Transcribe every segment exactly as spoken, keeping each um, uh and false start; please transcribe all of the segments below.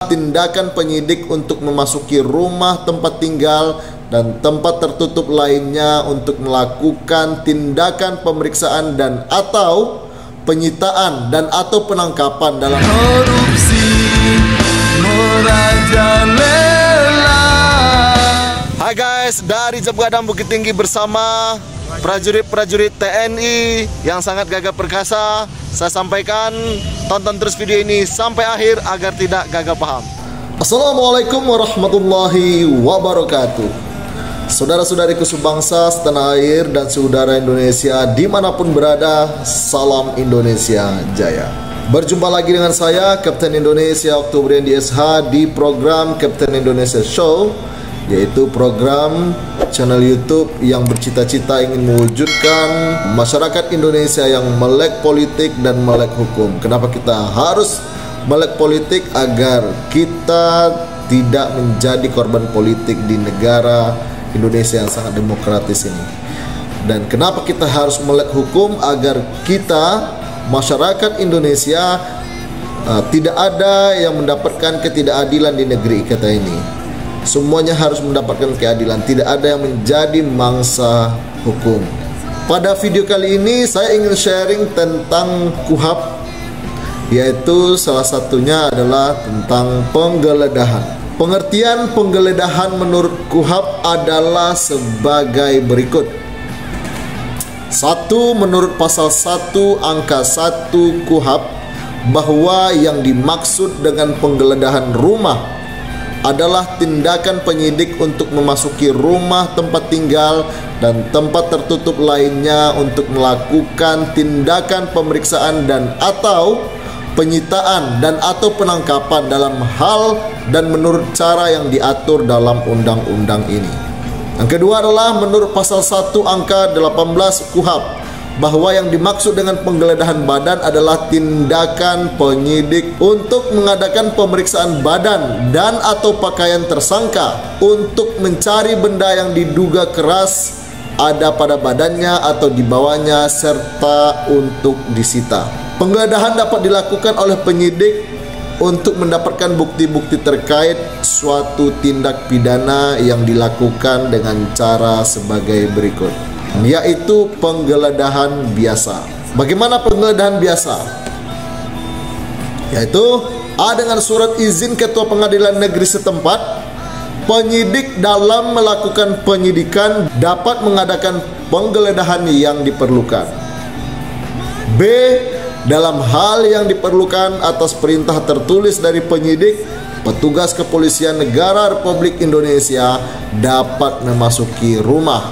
tindakan penyidik untuk memasuki rumah tempat tinggal dan tempat tertutup lainnya untuk melakukan tindakan pemeriksaan dan atau penyitaan dan atau penangkapan dalam korupsi merajalela. Hai guys, dari Jabgadang Bukit Tinggi bersama prajurit-prajurit T N I yang sangat gagah perkasa. Saya sampaikan, tonton terus video ini sampai akhir agar tidak gagal paham. Assalamualaikum warahmatullahi wabarakatuh. Saudara-saudariku sebangsa, setanah air, dan saudara Indonesia dimanapun berada, salam Indonesia Jaya. Berjumpa lagi dengan saya, Kapten Indonesia Oktober D S H di program Kapten Indonesia Show, yaitu program channel YouTube yang bercita-cita ingin mewujudkan masyarakat Indonesia yang melek politik dan melek hukum. Kenapa kita harus melek politik? Agar kita tidak menjadi korban politik di negara Indonesia yang sangat demokratis ini. Dan kenapa kita harus melek hukum? Agar kita, masyarakat Indonesia, uh, tidak ada yang mendapatkan ketidakadilan di negeri kita ini. Semuanya harus mendapatkan keadilan, tidak ada yang menjadi mangsa hukum. Pada video kali ini saya ingin sharing tentang K U H A P, yaitu salah satunya adalah tentang penggeledahan. Pengertian penggeledahan menurut K U H A P adalah sebagai berikut. Satu, menurut pasal satu angka satu K U H A P, bahwa yang dimaksud dengan penggeledahan rumah adalah tindakan penyidik untuk memasuki rumah tempat tinggal dan tempat tertutup lainnya untuk melakukan tindakan pemeriksaan dan atau penyitaan dan atau penangkapan dalam hal dan menurut cara yang diatur dalam undang-undang ini. Yang kedua adalah menurut pasal satu angka delapan belas K U H A P, bahwa yang dimaksud dengan penggeledahan badan adalah tindakan penyidik untuk mengadakan pemeriksaan badan dan atau pakaian tersangka untuk mencari benda yang diduga keras ada pada badannya atau di bawahnya serta untuk disita. Penggeledahan dapat dilakukan oleh penyidik untuk mendapatkan bukti-bukti terkait suatu tindak pidana yang dilakukan dengan cara sebagai berikut, yaitu penggeledahan biasa. Bagaimana penggeledahan biasa? Yaitu A. Dengan surat izin ketua pengadilan negeri setempat, penyidik dalam melakukan penyidikan dapat mengadakan penggeledahan yang diperlukan. B. Dalam hal yang diperlukan atas perintah tertulis dari penyidik, petugas kepolisian negara Republik Indonesia dapat memasuki rumah.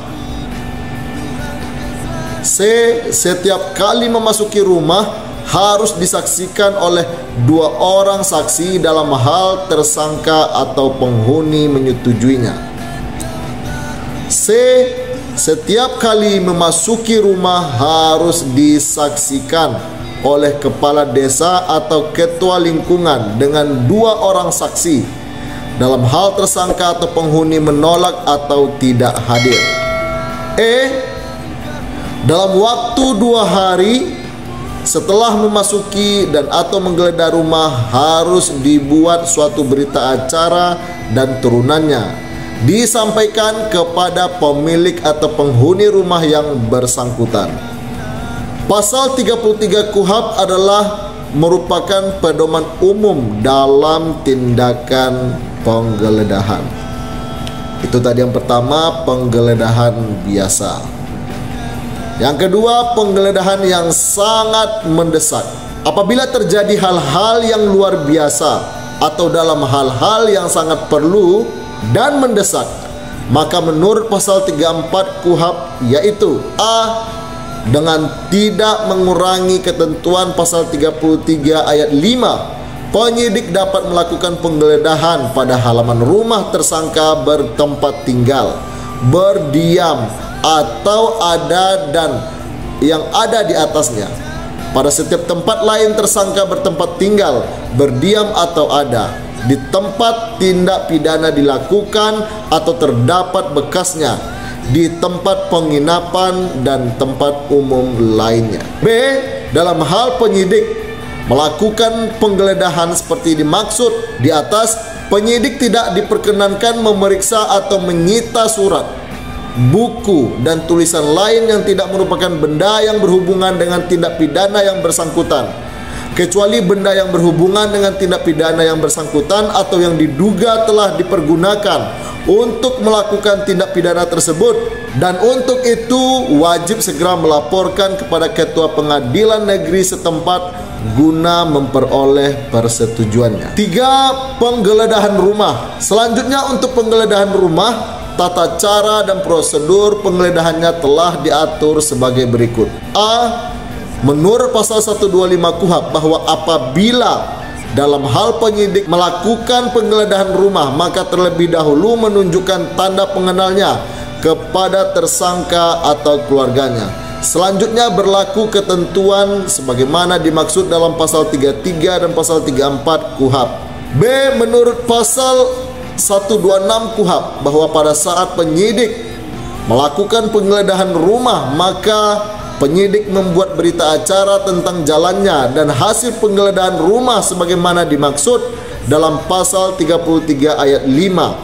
C. Setiap kali memasuki rumah harus disaksikan oleh dua orang saksi dalam hal tersangka atau penghuni menyetujuinya. C. Setiap kali memasuki rumah harus disaksikan oleh kepala desa atau ketua lingkungan dengan dua orang saksi dalam hal tersangka atau penghuni menolak atau tidak hadir. E. Dalam waktu dua hari setelah memasuki dan atau menggeledah rumah harus dibuat suatu berita acara dan turunannya disampaikan kepada pemilik atau penghuni rumah yang bersangkutan. Pasal tiga puluh tiga K U H A P adalah merupakan pedoman umum dalam tindakan penggeledahan. Itu tadi yang pertama, penggeledahan biasa. Yang kedua, penggeledahan yang sangat mendesak. Apabila terjadi hal-hal yang luar biasa atau dalam hal-hal yang sangat perlu dan mendesak, maka menurut pasal tiga puluh empat K U H A P, yaitu A. Dengan tidak mengurangi ketentuan pasal tiga puluh tiga ayat lima, penyidik dapat melakukan penggeledahan pada halaman rumah tersangka bertempat tinggal, berdiam, atau ada dan yang ada di atasnya. Pada setiap tempat lain tersangka bertempat tinggal, berdiam, atau ada di tempat tindak pidana dilakukan atau terdapat bekasnya, di tempat penginapan dan tempat umum lainnya. B. Dalam hal penyidik melakukan penggeledahan seperti dimaksud di atas, penyidik tidak diperkenankan memeriksa atau menyita surat, buku, dan tulisan lain yang tidak merupakan benda yang berhubungan dengan tindak pidana yang bersangkutan, kecuali benda yang berhubungan dengan tindak pidana yang bersangkutan atau yang diduga telah dipergunakan untuk melakukan tindak pidana tersebut, dan untuk itu wajib segera melaporkan kepada ketua pengadilan negeri setempat guna memperoleh persetujuannya. Tiga, penggeledahan rumah. Selanjutnya, untuk penggeledahan rumah, tata cara dan prosedur penggeledahannya telah diatur sebagai berikut. A. Menurut pasal seratus dua puluh lima KUHP bahwa apabila dalam hal penyidik melakukan penggeledahan rumah, maka terlebih dahulu menunjukkan tanda pengenalnya kepada tersangka atau keluarganya. Selanjutnya berlaku ketentuan sebagaimana dimaksud dalam pasal tiga puluh tiga dan pasal tiga puluh empat KUHP. B. Menurut pasal seratus dua puluh enam KUHP bahwa pada saat penyidik melakukan penggeledahan rumah, maka penyidik membuat berita acara tentang jalannya dan hasil penggeledahan rumah sebagaimana dimaksud dalam pasal tiga puluh tiga ayat lima.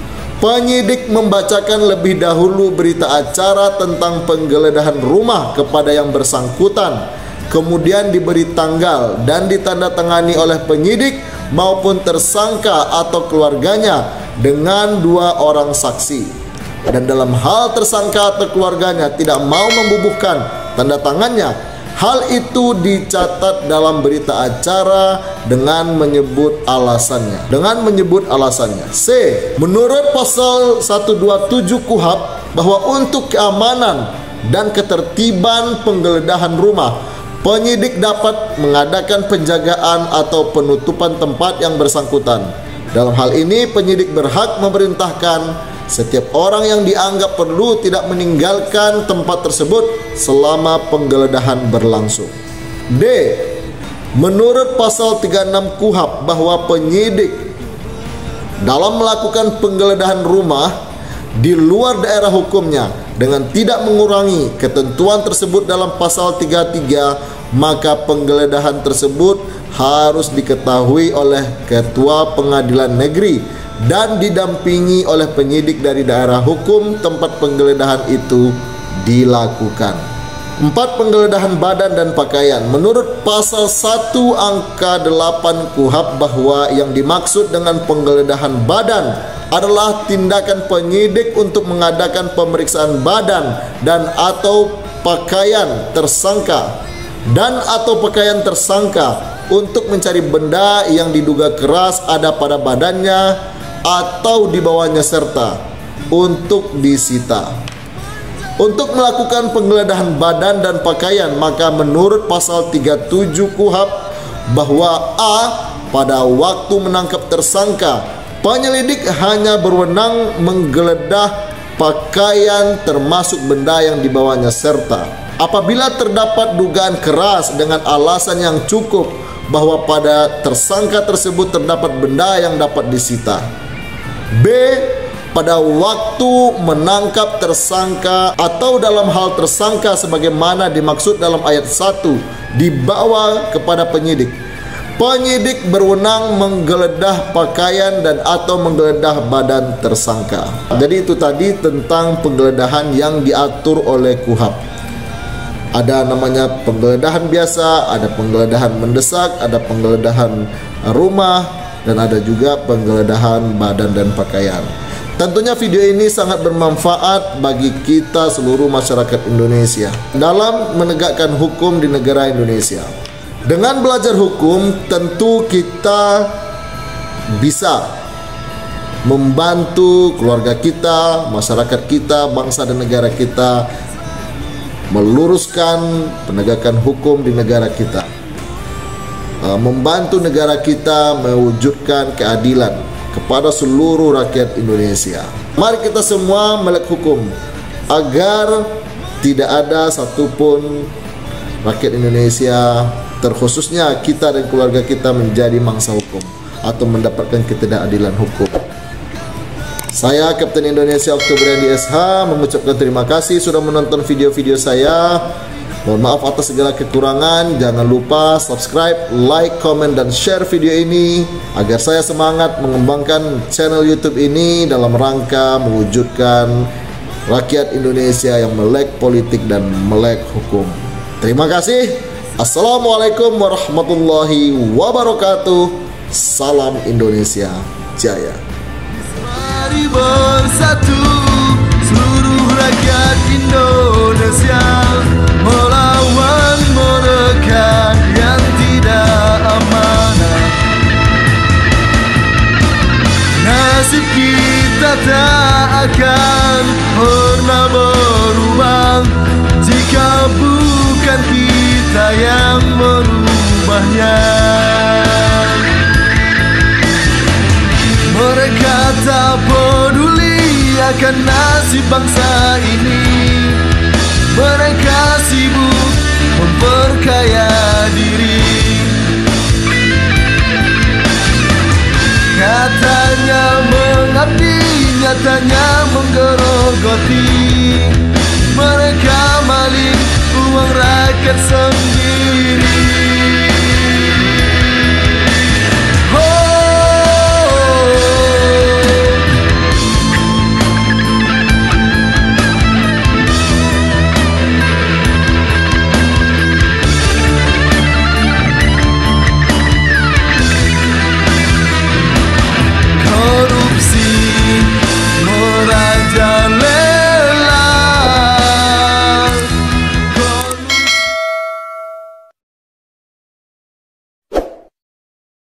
Penyidik membacakan lebih dahulu berita acara tentang penggeledahan rumah kepada yang bersangkutan, kemudian diberi tanggal dan ditandatangani oleh penyidik maupun tersangka atau keluarganya dengan dua orang saksi. Dan dalam hal tersangka atau keluarganya tidak mau membubuhkan tanda tangannya, hal itu dicatat dalam berita acara dengan menyebut alasannya. Dengan menyebut alasannya. C. Menurut pasal seratus dua puluh tujuh KUHP bahwa untuk keamanan dan ketertiban penggeledahan rumah, penyidik dapat mengadakan penjagaan atau penutupan tempat yang bersangkutan. Dalam hal ini, penyidik berhak memerintahkan setiap orang yang dianggap perlu tidak meninggalkan tempat tersebut selama penggeledahan berlangsung. D. Menurut pasal tiga puluh enam KUHP bahwa penyidik dalam melakukan penggeledahan rumah di luar daerah hukumnya dengan tidak mengurangi ketentuan tersebut dalam pasal tiga puluh tiga, maka penggeledahan tersebut harus diketahui oleh ketua pengadilan negeri dan didampingi oleh penyidik dari daerah hukum tempat penggeledahan itu dilakukan. Empat, penggeledahan badan dan pakaian. Menurut pasal satu angka delapan KUHP bahwa yang dimaksud dengan penggeledahan badan adalah tindakan penyidik untuk mengadakan pemeriksaan badan dan atau pakaian tersangka dan atau pakaian tersangka untuk mencari benda yang diduga keras ada pada badannya atau di bawahnya serta untuk disita. Untuk melakukan penggeledahan badan dan pakaian, maka menurut pasal tiga puluh tujuh KUHP bahwa A. Pada waktu menangkap tersangka, penyelidik hanya berwenang menggeledah pakaian termasuk benda yang di bawahnya serta apabila terdapat dugaan keras dengan alasan yang cukup bahwa pada tersangka tersebut terdapat benda yang dapat disita. B. Pada waktu menangkap tersangka atau dalam hal tersangka sebagaimana dimaksud dalam ayat satu dibawa kepada penyidik, penyidik berwenang menggeledah pakaian dan atau menggeledah badan tersangka. Jadi itu tadi tentang penggeledahan yang diatur oleh KUHP. Ada namanya penggeledahan biasa, ada penggeledahan mendesak, ada penggeledahan rumah, dan ada juga penggeledahan badan dan pakaian. Tentunya video ini sangat bermanfaat bagi kita seluruh masyarakat Indonesia dalam menegakkan hukum di negara Indonesia. Dengan belajar hukum, tentu kita bisa membantu keluarga kita, masyarakat kita, bangsa dan negara kita meluruskan penegakan hukum di negara kita, membantu negara kita mewujudkan keadilan kepada seluruh rakyat Indonesia. Mari kita semua melek hukum agar tidak ada satupun rakyat Indonesia, terkhususnya kita dan keluarga kita, menjadi mangsa hukum atau mendapatkan ketidakadilan hukum. Saya Kapten Indonesia Oktober Randy S H mengucapkan terima kasih sudah menonton video-video saya. Mohon maaf atas segala kekurangan. Jangan lupa subscribe, like, komen, dan share video ini agar saya semangat mengembangkan channel YouTube ini dalam rangka mewujudkan rakyat Indonesia yang melek politik dan melek hukum. Terima kasih. Assalamualaikum warahmatullahi wabarakatuh. Salam Indonesia Jaya. Mari bersatu seluruh rakyat Indonesia, melawan mereka yang tidak amanah. Nasib kita tak akan pernah berubah jika bukan kita yang merubahnya. Mereka tak peduli akan nasib bangsa ini. Mereka sibuk memperkaya diri. Katanya mengabdi, nyatanya menggerogoti. Mereka maling uang rakyat sendiri.